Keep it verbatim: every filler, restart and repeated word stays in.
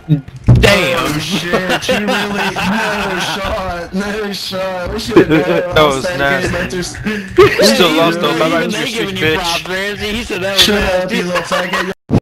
Damn! Oh shit, you really, no shot, no shot, we should've got it That was second, nasty. just, Still lost though, bye bye, really Mister They Street giving you props, bitch. Ramsey. He said that was shut up, nasty. you little faggot.